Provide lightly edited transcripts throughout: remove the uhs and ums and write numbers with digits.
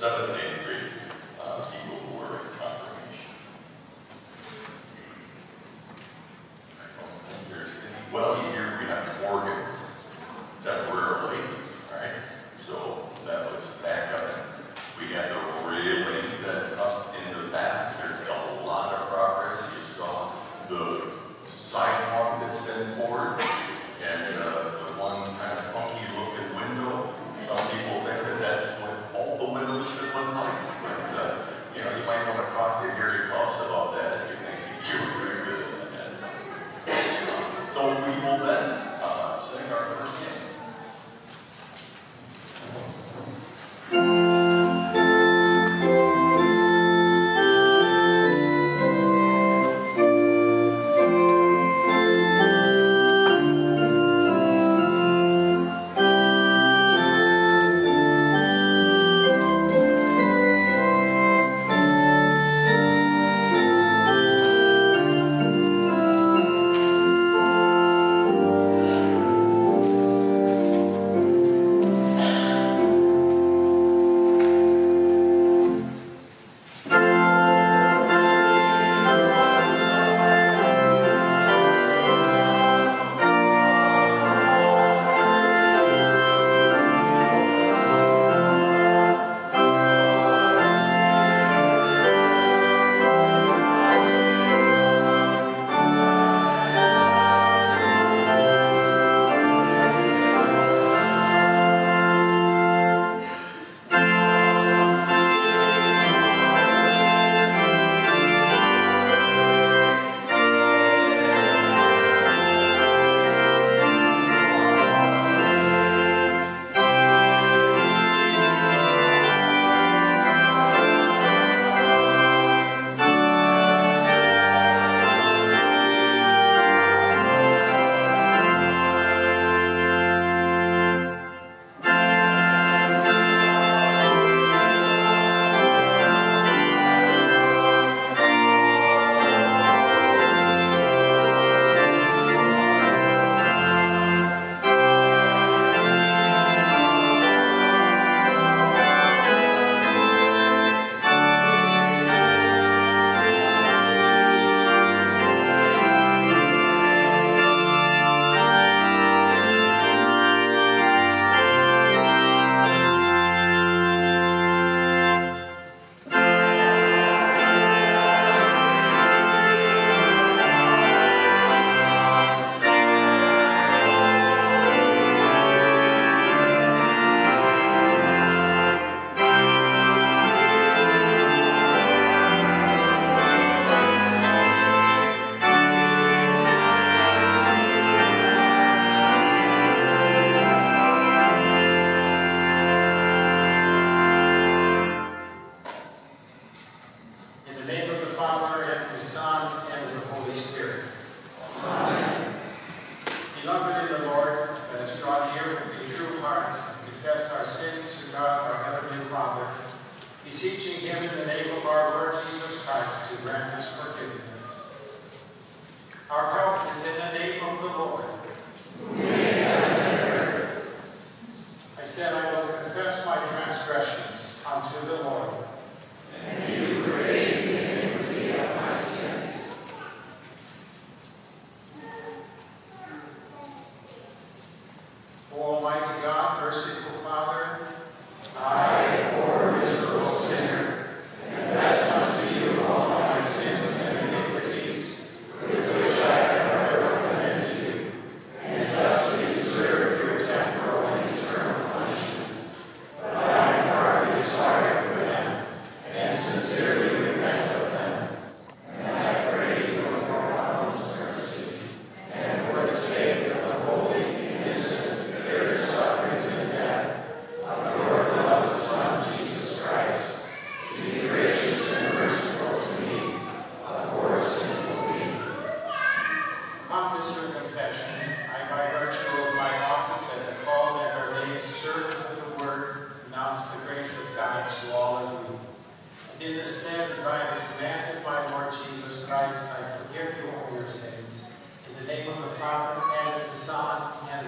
7th and 8th grade people who were in congregation. I don't think there's any, well, here we have an organ temporarily, right? So that was back up, and we had the railing that's up in the back. There's been a lot of progress. You saw the sidewalk that's been poured, and the one kind of funky looking window. Some people think that that's what all the windows should look like, but you know, you might want to talk to Harry Klaus about that if you think he should agree with it. So we will then sing our first hymn.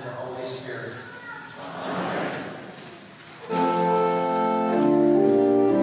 Amen.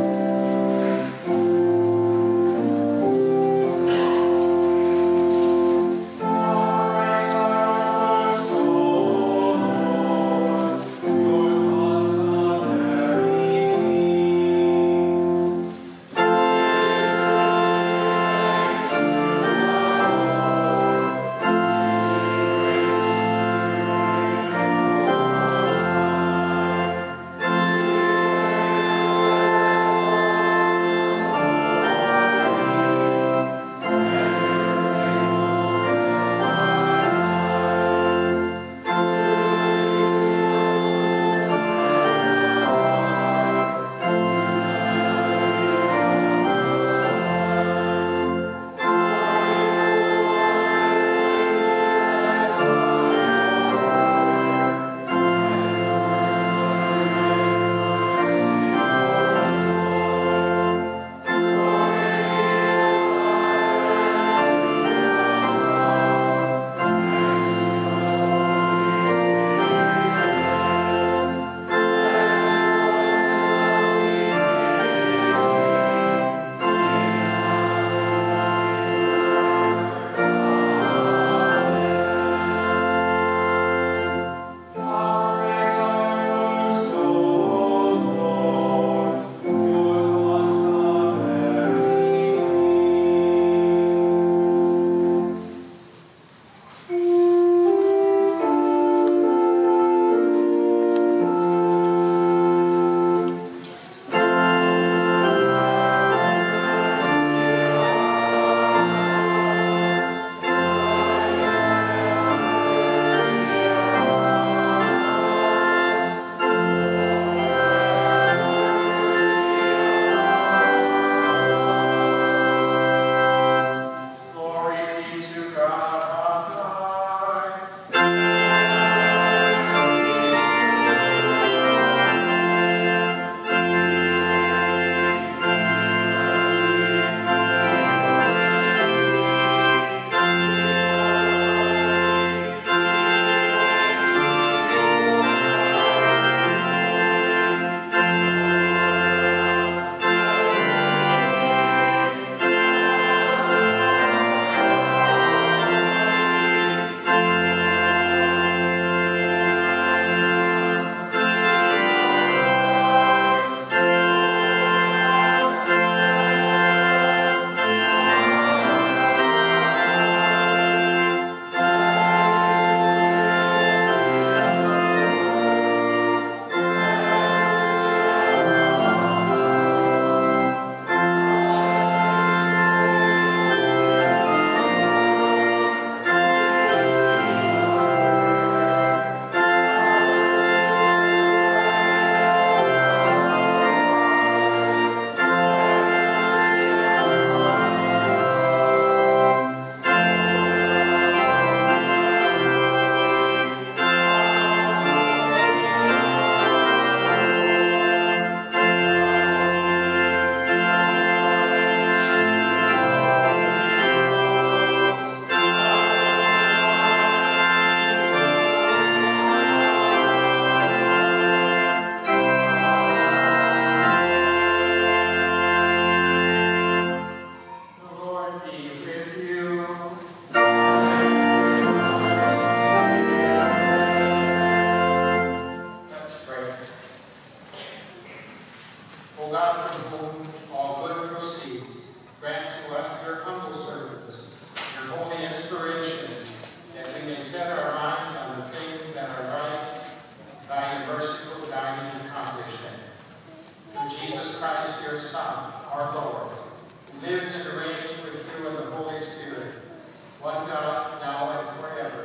O God, from whom all good proceeds, grant to us, your humble servants, your holy inspiration, that we may set our minds on the things that are right, by your merciful guiding accomplishment. Through Jesus Christ, your Son, our Lord, who lives and reigns with you in the Holy Spirit, one God, now and forever.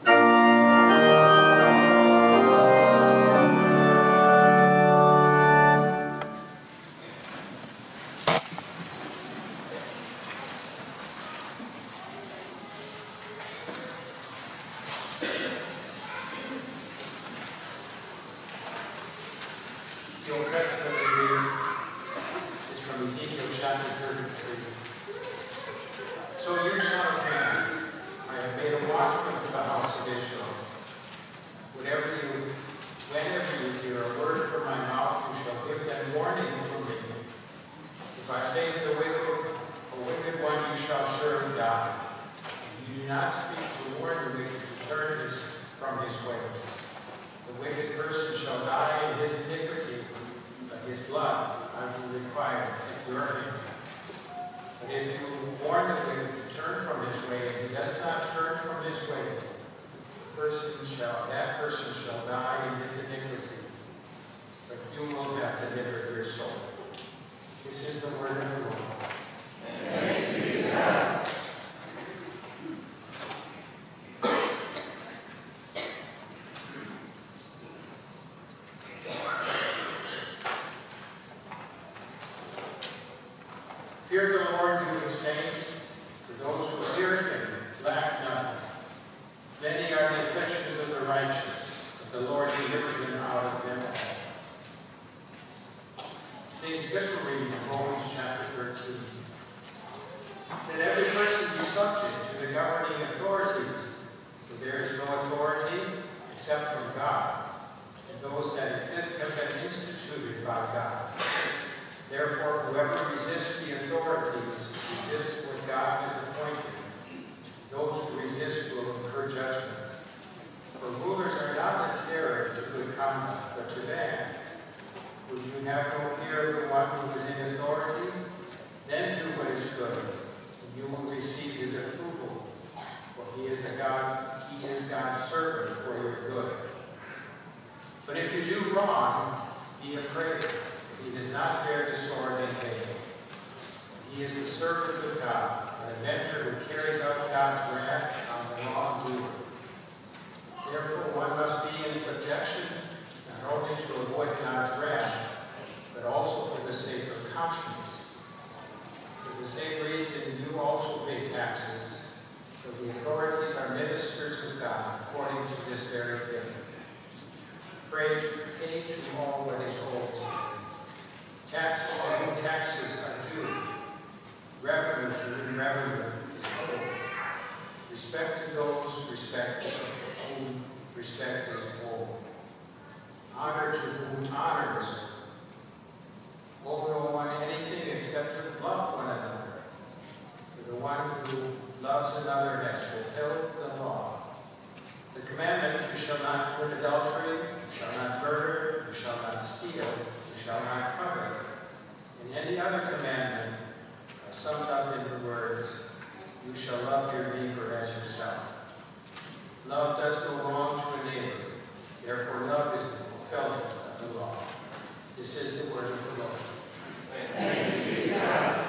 The Old Testament reading is from Ezekiel chapter 33. So you, son of man, I have made a watchman for the house of Israel. Whenever you hear a word from my mouth, you shall give them warning from me. If I say to the wicked one, you shall surely die. And you do not speak to warn the wicked to turn from his way. The wicked person shall die in his iniquity, but his blood I will require at your hand. But if you warn the wicked to turn from his way, and he does not turn from his way, that person shall die in his iniquity, but you will have delivered your soul. This is the word of the Lord. Thanks be to God. Fear the Lord, you his saints, for those who fear him lack nothing. Many are the afflictions of the righteous, but the Lord delivers them out of them all. Today's epistle reading from Romans chapter 13. That every person be subject to the governing authorities, for there is no authority except from God, and those that exist have been instituted by God. Therefore, whoever resists the authorities resists what God has appointed. Those who resist will incur judgment. For rulers are not a terror to good conduct, but to bad. Would you have no fear of the one who is in authority? Then do what is good, and you will receive his approval. For he is God's servant for your good. But if you do wrong, be afraid. He does not bear the sword in vain. He is the servant of God, an avenger who carries out God's wrath on the wrongdoer. Therefore, one must be in subjection, not only to avoid God's wrath, but also for the sake of conscience. For the same reason, you also pay taxes, for the authorities are ministers of God, according to this very thing. Pray to all what is owed to you. Taxes to whom taxes are due. Revenue to whom revenue is owed. Respect to those respect whom respect is owed. Honor to whom honor is owed. Owe no one anything except to love one another. For the one who loves another has fulfilled the law. The commandments: you shall not commit adultery, you shall not murder, you shall not steal, you shall not covet, and any other commandment are summed up in the words, you shall love your neighbor as yourself. Love does no wrong to a neighbor, therefore love is the fulfilling of the law. This is the word of the Lord. Thanks be to God.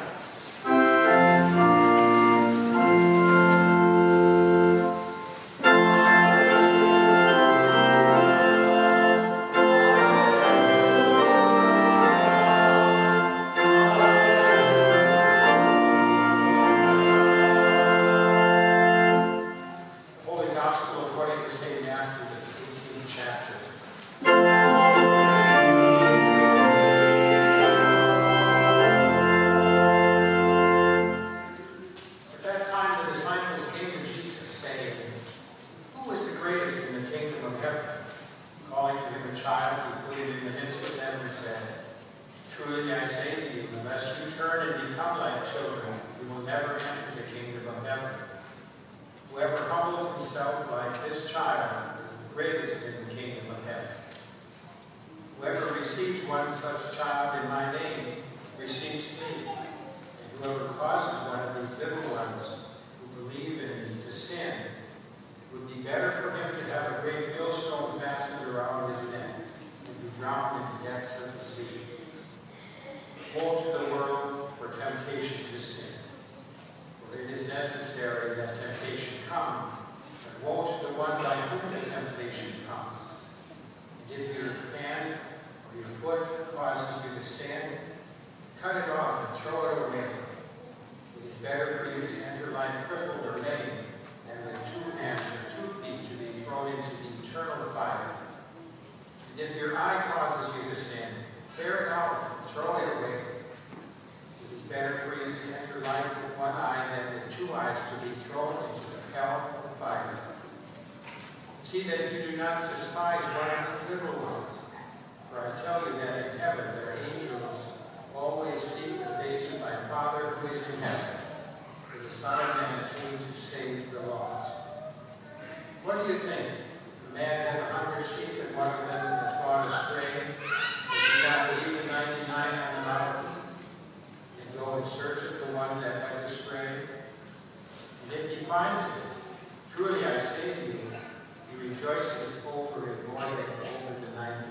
Whoever receives one such child in my name be better for him to have a great millstone fastened around his neck and be drowned in the depths of the sea. Woe to the world for temptation to sin, for it is necessary that temptation come, but woe to the one by whom the temptation comes. And if your hand or your foot causes you to sin, cut it off and throw it away. It is better for you to enter life crippled or lame than with 2 hands or 2 feet to be thrown into the eternal fire. And if your eye causes you to sin, tear it out and throw it away. It is better for you to enter life with 1 eye than with 2 eyes to be thrown into the hell of fire. See that you do not despise one of these little ones, for I tell you that in heaven their angels always seek the face of my Father who is in heaven, for the Son of Man came to save the lost. What do you think? If a man has 100 sheep and one of them has gone astray, does he not leave the 99 on the mountain and go in search of the one that went astray? And if he finds it, truly I say to you, he rejoices over it more than over the 99.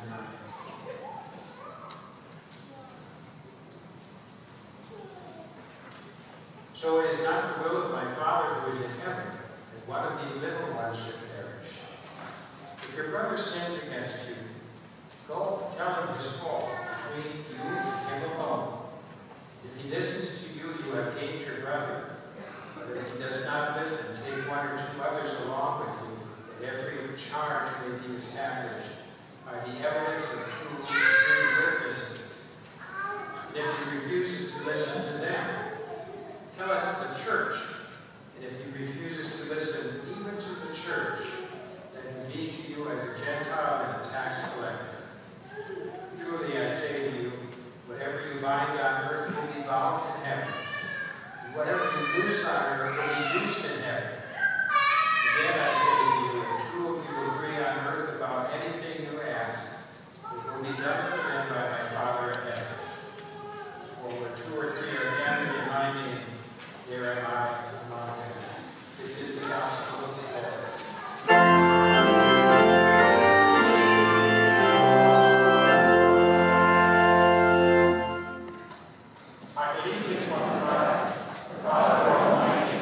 So it is not the will of my Father who is in heaven that one of these little ones should perish. If your brother sins against you, go tell him his fault between you and him alone. If he listens to you, you have gained your brother. But if he does not listen, take 1 or 2 others along with you, that every charge may be established by the evidence of 2 or 3 witnesses. And if he refuses to listen to them, tell it to the church. And if he refuses to listen even to the church, then he be to you as a Gentile and a tax collector. Truly I say to you, whatever you bind on earth will be bound in heaven, and whatever you loose on earth will be loosed in heaven. Again I say to you, if 2 of you agree on earth about anything you ask, it will be done for them by my Father in heaven. For where 2 or 3 are gathered in my name, there am I among them. This is the gospel of the Lord. I believe in one God, the Father Almighty,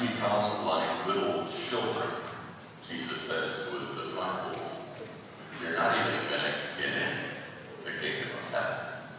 you become like little children, Jesus says to his disciples, you're not even going to get in the kingdom of heaven.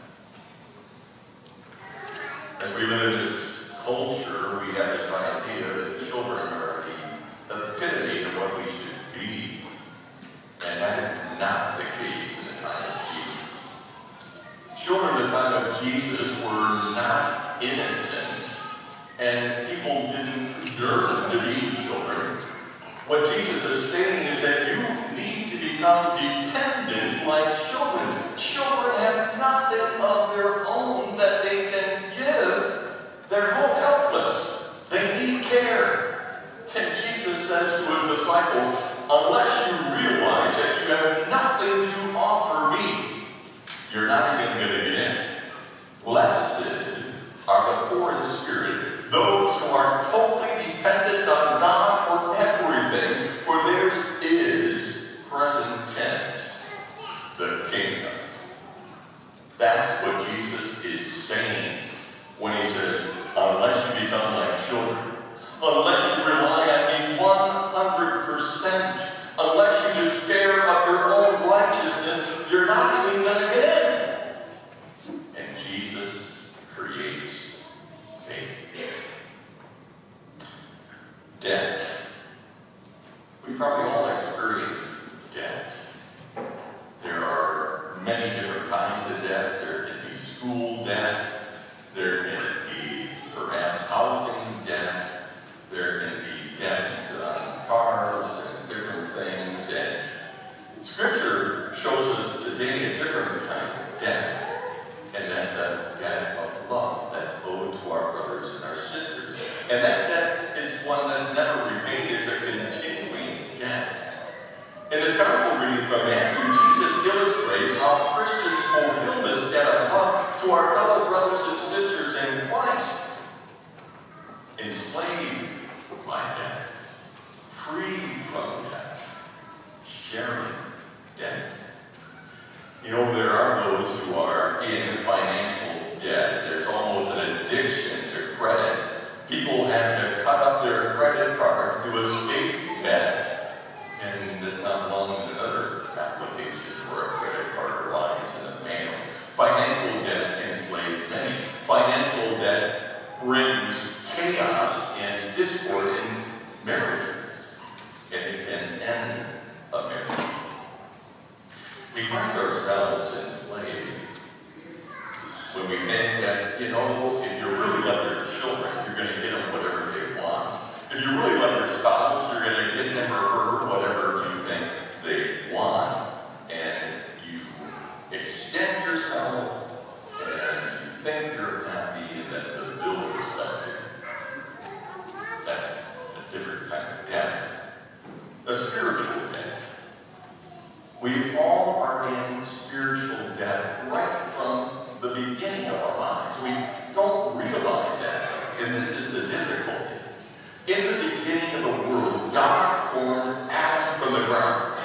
As we live in this culture, we have this idea that children are the epitome of what we should be. And that is not the case in the time of Jesus. Children in the time of Jesus were not innocent, and people didn't learn to be children. What Jesus is saying is that you need to become dependent like children. Children have nothing of their own that they can give. They're helpless. They need care. And Jesus says to his disciples, unless you realize that you have nothing to offer me, you're not even going to get in. Blessed are the poor in spirit, those who are totally dependent on God for everything, for theirs is, present tense, the kingdom. That's what Jesus is saying when he says, unless you become like children, unless you rely on me 100%, unless you despair of your own righteousness, you're not even going to get in. And Jesus creates debt. We've probably all experienced debt. There are many different kinds of debt. There can be school debt. There can be perhaps housing debt. There can be debts on cars and different things. And Scripture shows us today a different kind of debt. And that's a debt of love that's owed to our brothers and our sisters. And that debt is one that's never repaid. It's a continuing debt. In this gospel reading from Matthew, Jesus illustrates how Christians fulfill this debt of love to our fellow brothers and sisters in Christ. Enslaved by debt, free from debt, sharing debt. You know, there are those who are in financial debt. There's almost an addiction to credit. People have to cut up their credit cards to escape debt. And there's not long another application for a credit card arrives in the mail. Financial debt enslaves many. Financial debt brings chaos and discord in marriages. And it can end a marriage. We find ourselves enslaved when we think that, you know, if you really love your children, you're going to get them whatever they want. If you really love your spouse, you're going to get them or her whatever you think they want. And you extend yourself and you think you're happy and that the bill is collected. That's a different kind of debt. A spiritual debt. We all are in spiritual debt right from the beginning of our lives. We don't realize that, and this is the difficulty. In the beginning of the world, God formed Adam from the ground,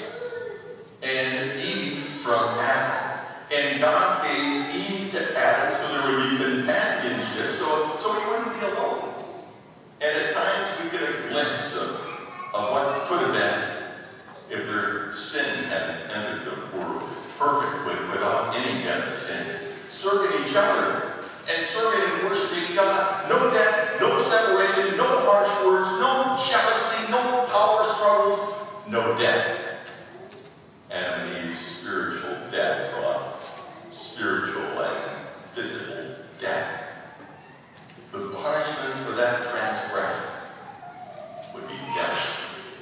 and Eve from Adam. And God gave Eve to Adam so there would be companionship, so he wouldn't be alone. And at times we get a glimpse of what could have been if their sin hadn't entered the world, perfect without any kind of sin, serving each other and serving and worshiping God. No debt, no separation, no harsh words, no jealousy, no power struggles, no debt. Adam and Eve's spiritual debt brought spiritual and physical death. The punishment for that transgression would be death.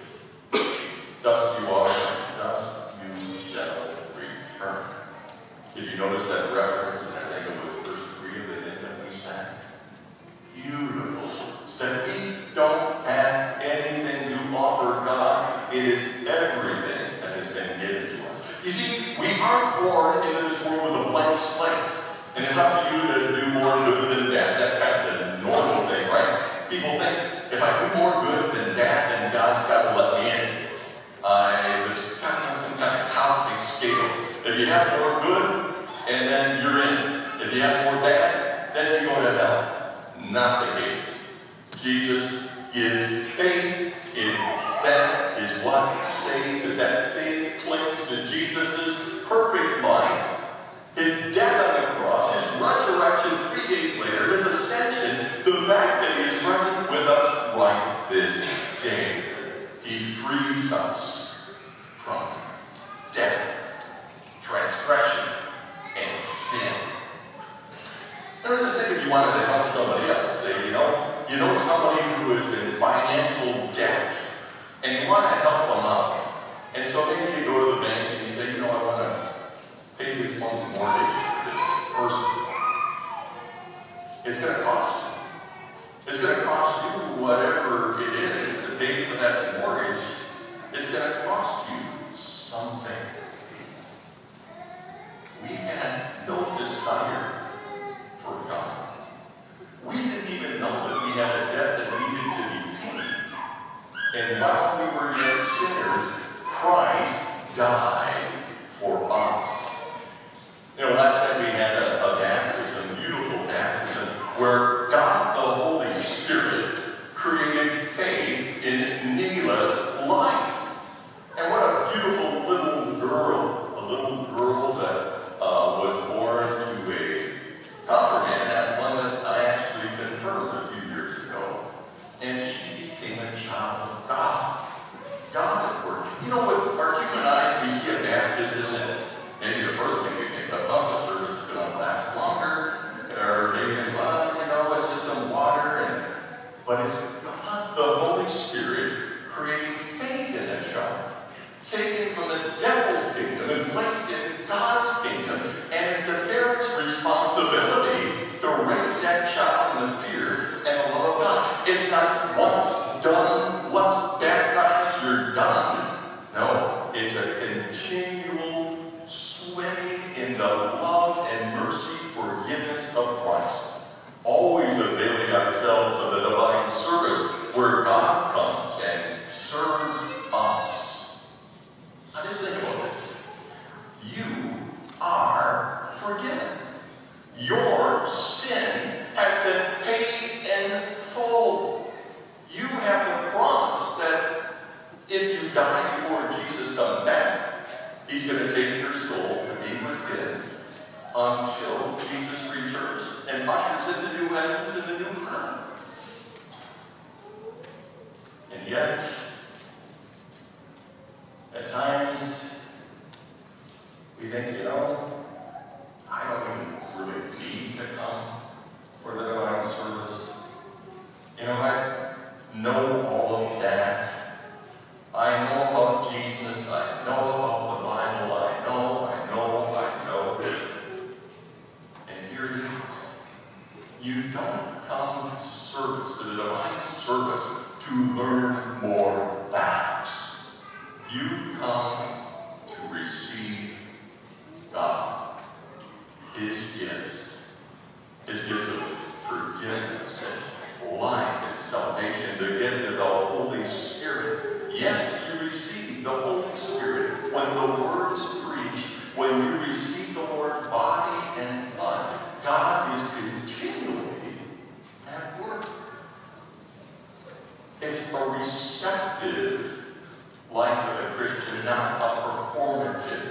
Dust you are, and dust you shall return. Did you notice that reference? And I think it was verse 3 of the hymn that we sang. Beautiful. It's that we don't have anything to offer God. It is everything that has been given to us. You see, we aren't born into this world with a blank slate. And it's up to you to do more good than bad. That's kind of the normal thing, right? People think, if I do more good than bad, then God's got to let me in. There's kind of some kind of cosmic scale. If you have more good, and then you're in. If you have more bad, then you go to hell. Not the case. Jesus is faith in that is what saves, is that faith clings to Jesus' perfect life, his death on the cross, his resurrection 3 days later, his ascension, the fact that he is present with us right this day. He frees us from death, transgression, and sin. Now just think if you wanted to help somebody else, say, you know somebody who is in financial debt, and you want to help them out. And so maybe you go to the bank and you say, I want to pay this month's mortgage for this person. It's going to cost you. It's going to cost you whatever it is to pay for that mortgage. It's going to cost you something. We had no desire for God. We didn't even know that we had a debt that needed to be paid. And while we were yet sinners, Christ died for us. Last night we had a baptism, beautiful baptism, where God the Holy Spirit created faith in Neela's life. And what a beautiful little girl that was born to a confirmand, that one that I actually confirmed a few years ago. And she became a child of God. God at work. With our human eyes, we see a baptism, and maybe the first thing we think of, the service is going to last longer, or maybe, it's just some water, but it's God, the Holy Spirit, creating faith in a child, taken from the devil's kingdom and placed in God's kingdom, and it's the parent's responsibility to raise that child in the fear and the love of God. It's not once done, once baptized, you're done. No, it's a continual swimming in the love and mercy, forgiveness of Christ. Always availing ourselves of the divine service where God comes and serves us. Now just think about this. You are forgiven. Your sin has been paid in full. You have the promise that if you die before Jesus comes back, he's going to take your soul to be with him until Jesus returns and ushers in the new heavens and the new earth. And yet, at times, we think, I don't even really need to come for the divine service. I know all of that. I know about Jesus. I know about the Bible. I know. And here it is. You don't come to service, to the divine service, to learn more facts. You come to receive God, his gifts of forgiveness and life and salvation, the gift of the Holy Spirit. Yes, you receive the Holy Spirit when the word is preached, when you receive the Lord's body and blood. God is continually at work. It's a receptive life of the Christian, not a performative.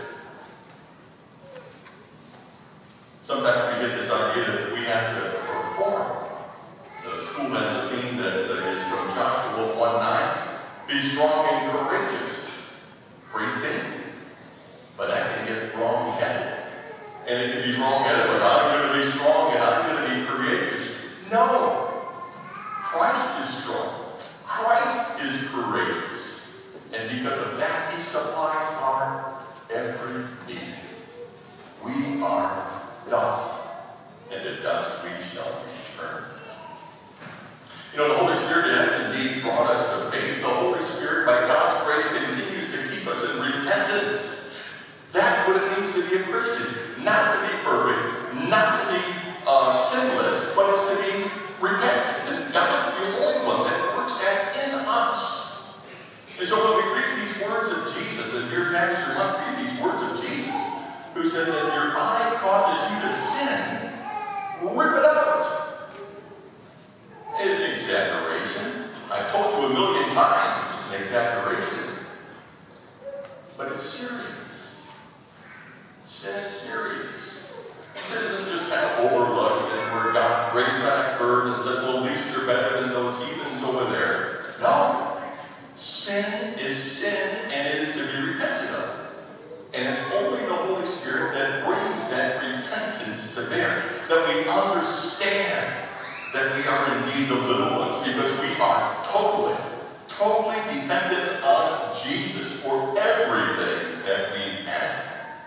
Sometimes we get this idea that we have to perform. The school has a theme that is from Joshua 1:9. Be strong and courageous. Great thing. But that can get wrong-headed. And it can be wrong-headed, but I'm going to be strong and I'm going to be courageous. No. Christ is strong. Christ is courageous. And because of that, he supplies our every need. We are dust, and to dust we shall return. The Holy Spirit has indeed brought us to faith. The Holy Spirit, by God's grace, continues to keep us in repentance. That's what it means to be a Christian. Not to be perfect, not to be sinless, but it's to be repentant. And God's the only one that works that in us. And so when we read these words of Jesus, and your pastor might read these words of Jesus, who says, if your eye causes you to sin, rip it out. It's exaggeration. I told a million times is an exaggeration. But it's serious. Sin is serious. Sin isn't just kind of overlooked and where God grades on a curve and says, well, at least you're better than those heathens over there. No. Sin is sin, and it is to be repented of. And it's only the Holy Spirit that brings that repentance to bear, that we understand that we are indeed the little ones, because we are totally dependent on Jesus for everything that we have.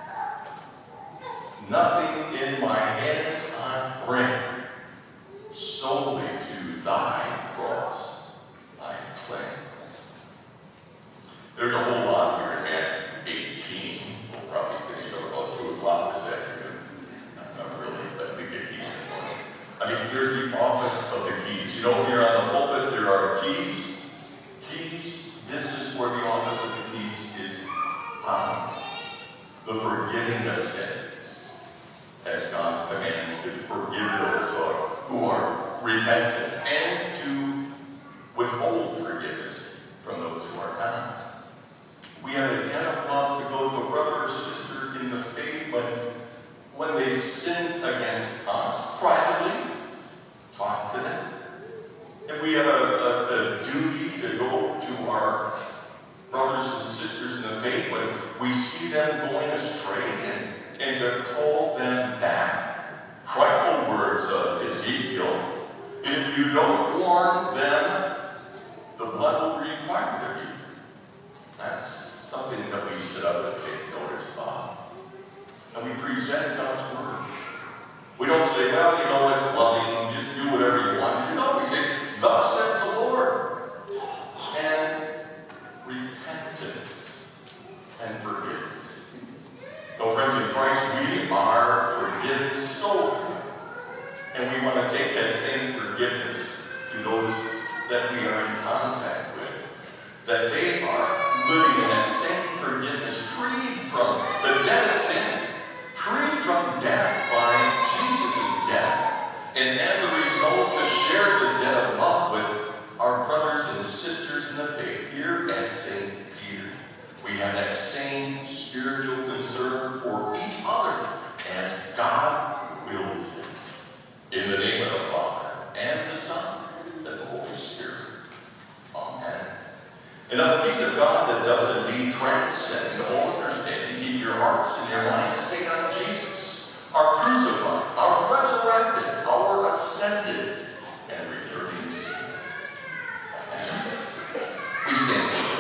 Nothing in my hands I bring, solely to thy cross I cling. There's a whole lot here in Matthew 18. We'll probably finish up about 2 o'clock this afternoon. Not really, but we could keep it going. I mean, there's the office of the keys. You know, here on the pulpit, there are keys. Keys, this is where the office of the keys is found. The forgiving of sins, as God commands to forgive those who are repentant, and to withhold forgiveness from those who are not. We have a debt of love to go to a brother or sister in the faith when they've sinned against us privately. Talk to them. And we have a duty to go to our brothers and sisters in the faith when we see them going astray and to call them back. Frightful words of Ezekiel. If you don't warn them, the blood will be required of you. That's something that we sit up and take notice of. And we present God's word. We don't say, well, you know, it's loving, just do whatever you want to do. No, we say, thus says the Lord. And repentance and forgiveness. No, friends in Christ, we are forgiven so free. And we want to take that same forgiveness to those that we are in contact with. That they are living in that same forgiveness, freed from the debt of sin, freed from death by Jesus' death, and as a result to share the debt of love with our brothers and sisters in the faith here at St. Peter. We have that same spiritual concern for each other as God wills it. In the name of the Father, and the Son, and the Holy Spirit. Amen. And now the peace of God that does indeed transcend all understanding, keep your hearts and your minds stayed on Jesus, our crucified, our resurrected, our ascended, and returning Savior. Amen. We stand together.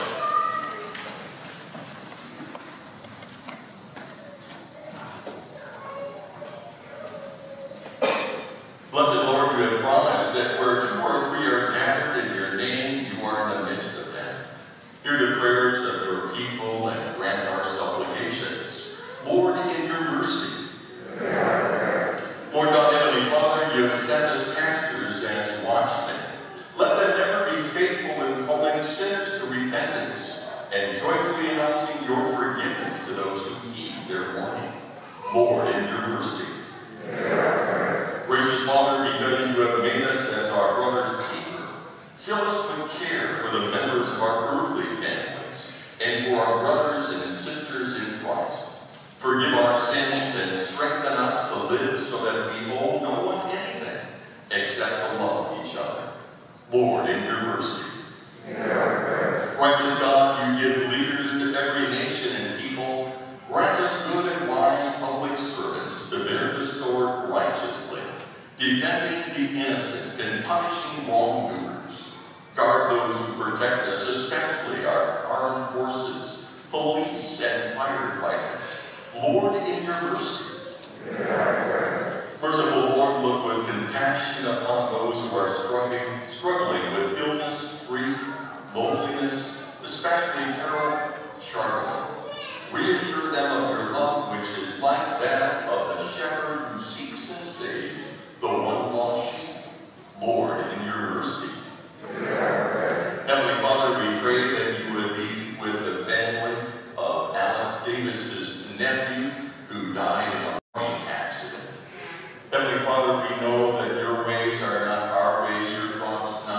Blessed Lord, you have promised that where 2 or 3 are gathered in your name, you are in the midst of them. Hear the prayers of your people and grant our supplications. Lord, in your mercy. Lord God, Heavenly Father, you have sent us pastors as watchmen. Let them ever be faithful in calling sinners to repentance and joyfully announcing your forgiveness to those who heed their warning. Lord, in your mercy. Gracious Father, because you have made us as our brother's keeper, fill us with care for the members of our earthly families and for our brothers and sisters in Christ. Forgive our sins and strengthen us to live so that we owe no one anything except to love each other. Lord, in your mercy. Righteous God, you give leaders to every nation and people. Grant us good and wise public servants to bear the sword righteously, defending the innocent and punishing wrongdoers. Guard those who protect us, especially our armed forces, police, and firefighters. Lord, in your mercy. Merciful Lord, look with compassion upon those who are struggling with illness, grief, loneliness, especially Carol Charlotte. Reassure them of your love, which is like that of the shepherd who seeks and saves the one lost sheep. Lord, in your mercy. Heavenly Father, we pray that you would be with the family of Alice Davis's nephew who died in a plane accident. Heavenly Father, we know that your ways are not our ways, your thoughts not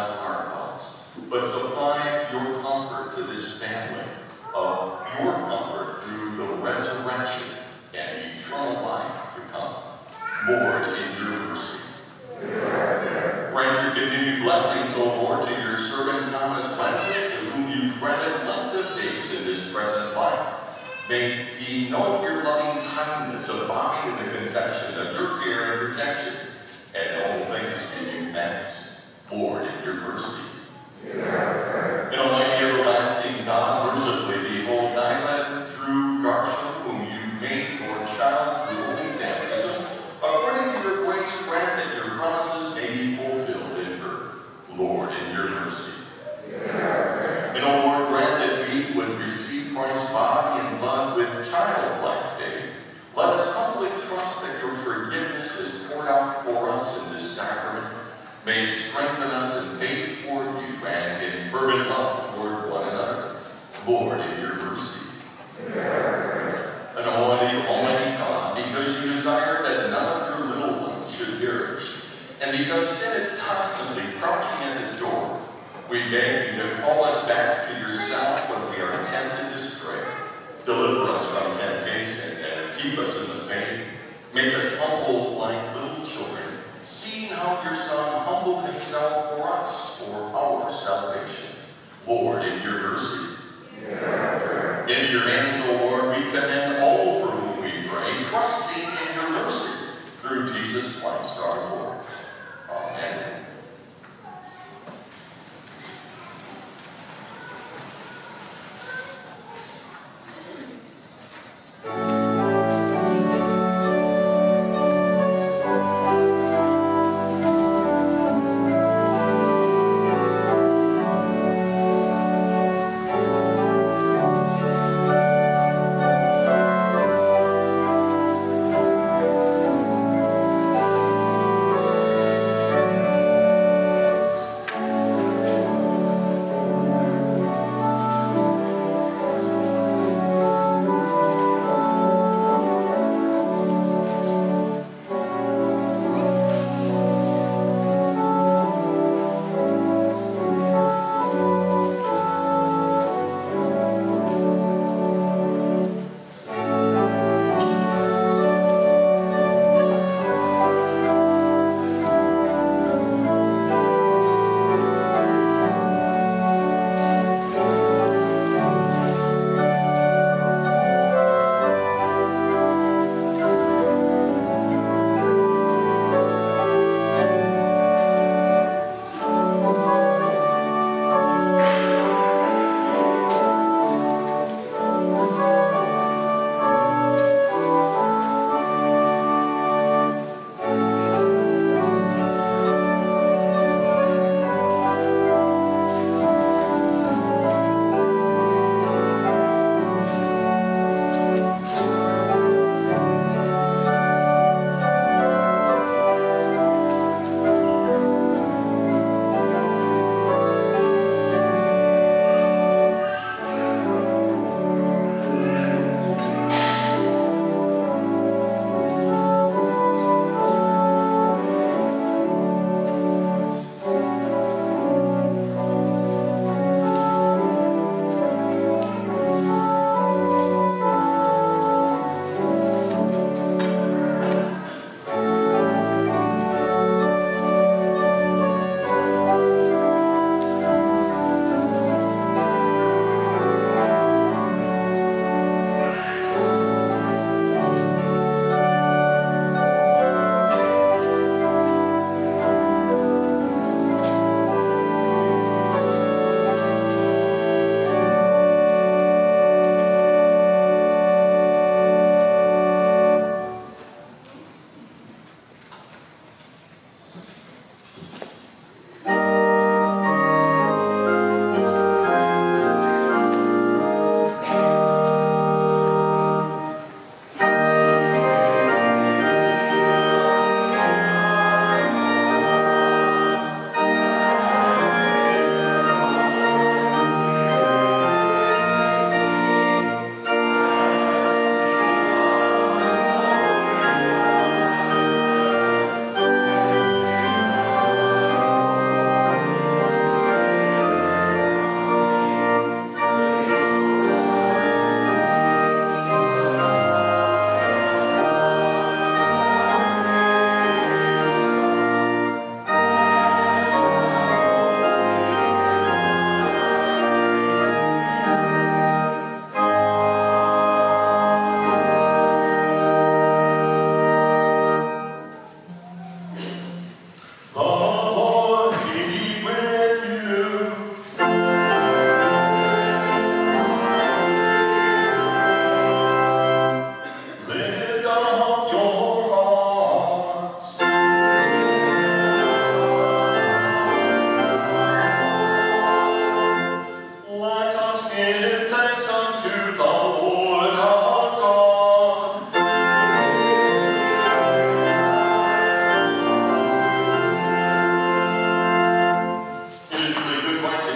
blessings, O Lord, to your servant Thomas Wesley, to whom you granted length of days in this present life. May he know your loving kindness, abide in the confession of your care and protection, and in all things give you thanks, Lord, in your mercy. In almighty everlasting God, mercifully behold Nyla through Garsham, whom you made your child through holy baptism. According to your grace, grant that your promises may be fulfilled in her, Lord, in your mercy. And, O Lord, grant that we would receive Christ's body and blood with childlike faith. Let us humbly trust that your forgiveness is poured out for us in this sacrament. May it strengthen us in faith toward you and in fervent love toward one another, Lord, in your mercy. And Almighty God, because you desire that none of your little ones should perish, and because sin is constantly crouching at the door, we beg you to call us back to yourself when we are tempted to stray. Deliver us from temptation and keep us in the faith. Make us humble like little children, seeing how your Son humbled himself for us, for our salvation. Lord, in your mercy. In your hands, O Lord, we commend all for whom we pray, trusting in your mercy, through Jesus Christ our Lord. Amen.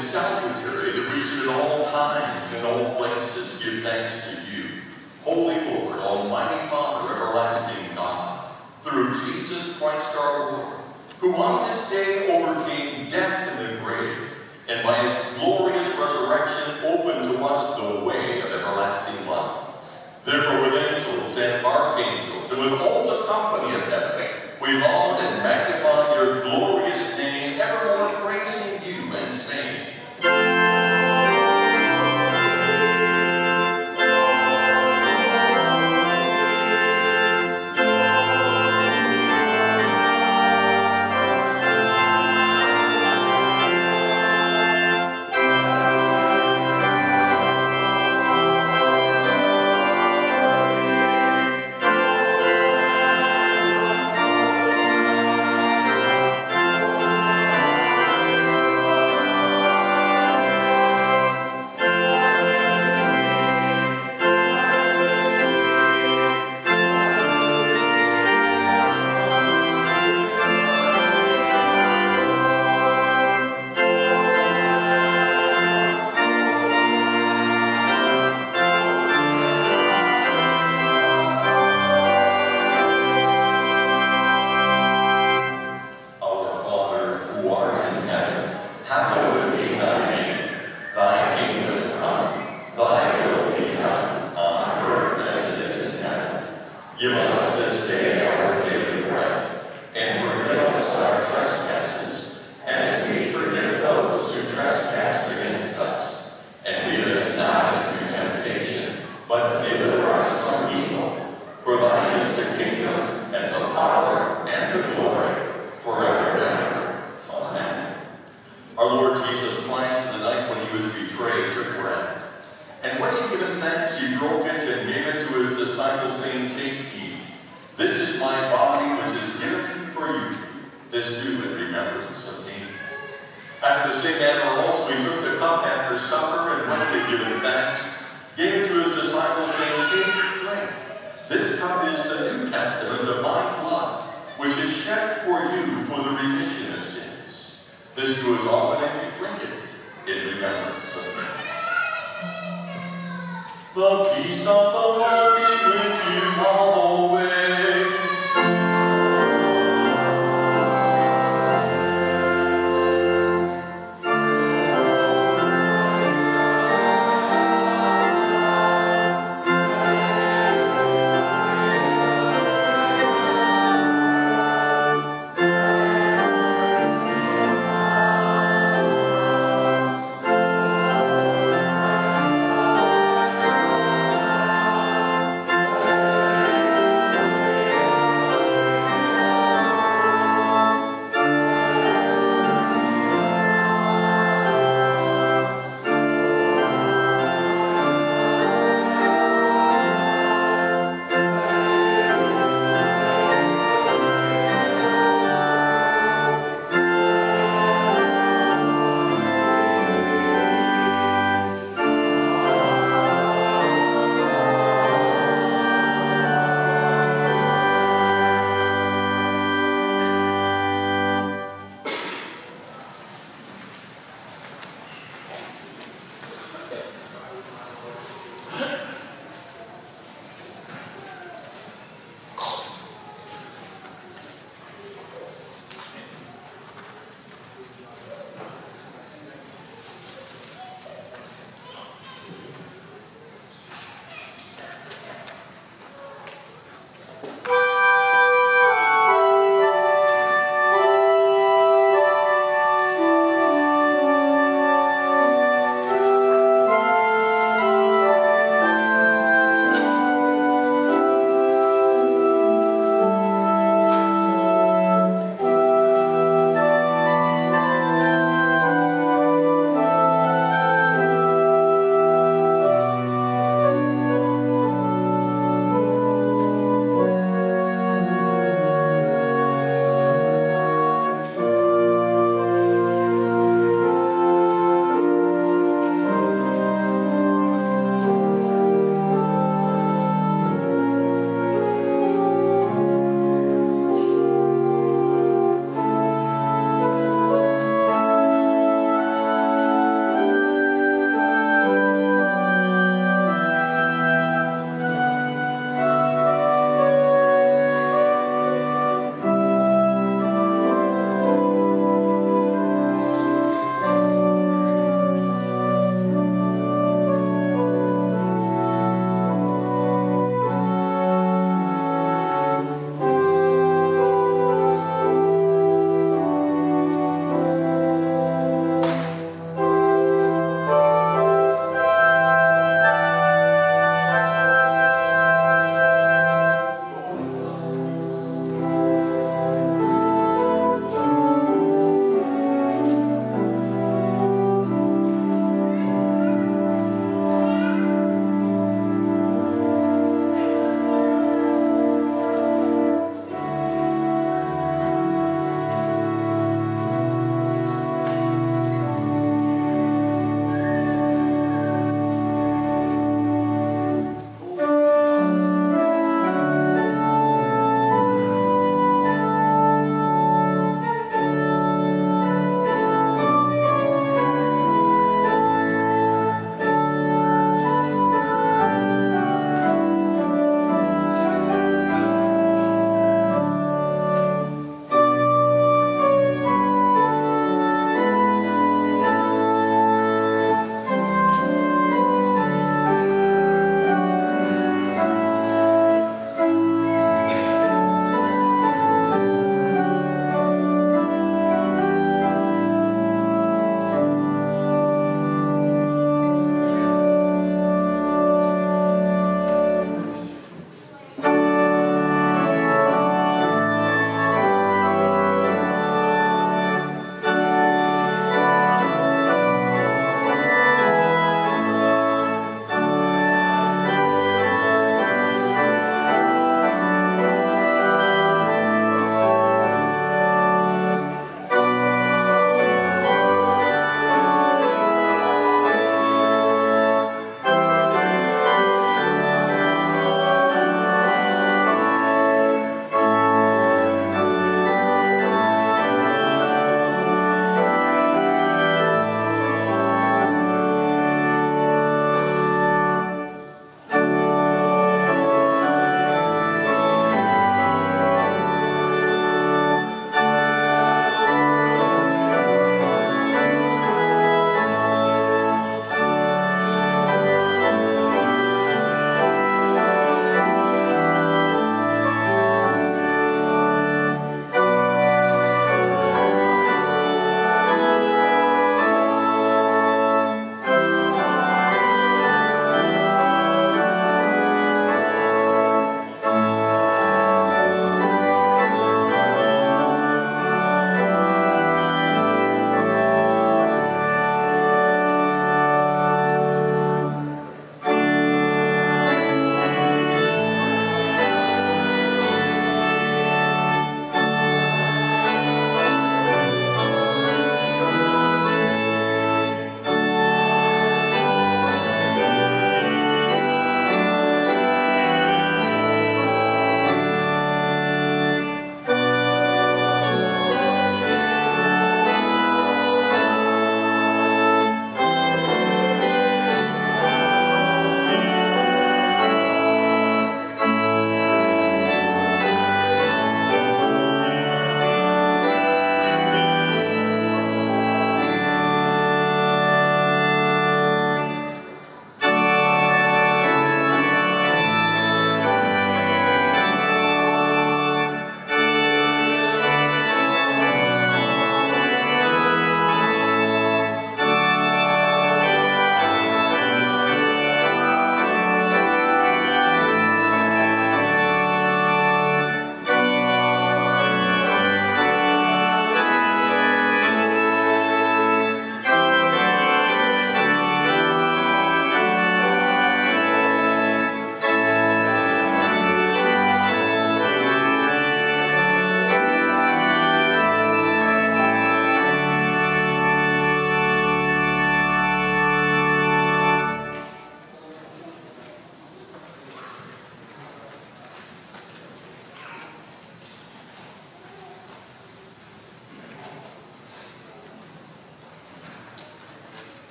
and salutary that we should at all times and in all places give thanks to you, Holy Lord, Almighty Father, everlasting God, through Jesus Christ our Lord, who on this day overcame death in the grave, and by his glorious resurrection opened to us the way of everlasting life. Therefore, with angels and archangels, and with all the company of heaven, we laud and magnify your glorious name, evermore praising you and saying, give us this day our daily bread, and forgive us our trespasses, as we forgive those who trespass against us. And lead us not into temptation, but deliver us from evil. For thine is the kingdom, and the power, and the glory, forever and ever. Amen. Our Lord Jesus Christ, in the night when he was betrayed, took bread. And when he had given thanks, he broke it and gave it to his disciples, saying, Take, eat. This is my body, which is given for you. This do in remembrance of me. After the same manner also he took the cup after supper, and when he had given thanks, gave it to his disciples, saying, Take, drink. This cup is the New Testament of my blood, which is shed for you for the remission of sins. This do as often as you drink it in remembrance of me. The peace of the Lord be with you always.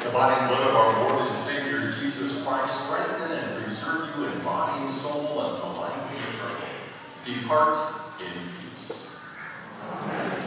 The body and blood of our Lord and Savior Jesus Christ strengthen and preserve you in body and soul until life eternal. Depart in peace. Amen.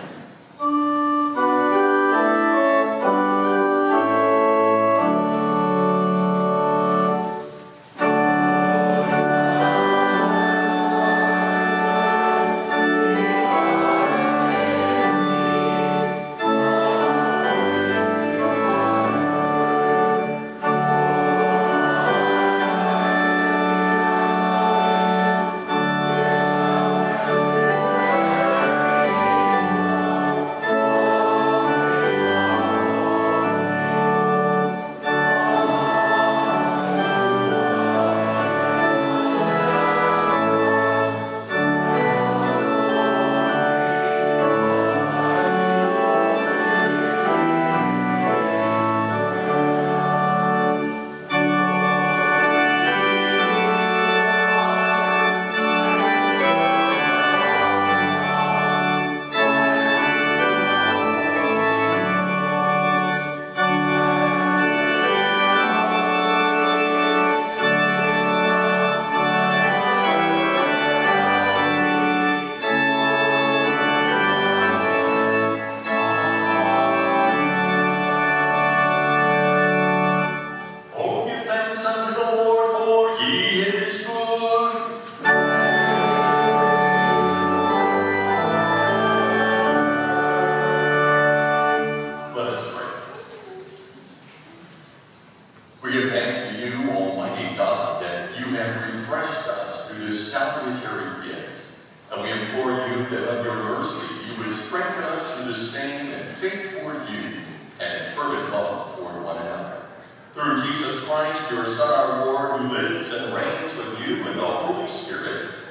Through Jesus Christ, your Son, our Lord, who lives and reigns with you in the Holy Spirit,